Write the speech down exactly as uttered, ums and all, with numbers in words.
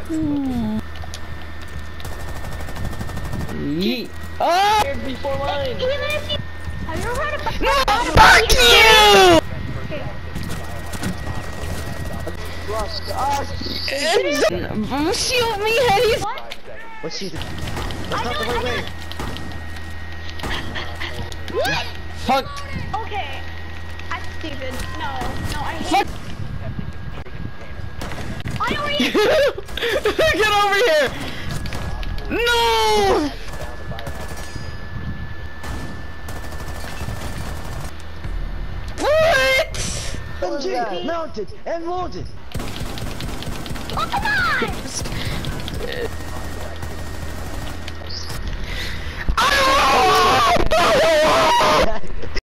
Hmm. Yeet. Oh! Before mine. Have you ever heard about? No, fuck you! Ah, Shoot me, Hetty! What? what's she? That's I not the know, right I way. know. What? Fuck! Okay. I'm stupid. No, no, I Fuck! hate. I know where you. Get over here! No! What? M G, mounted and loaded. Oh, come on!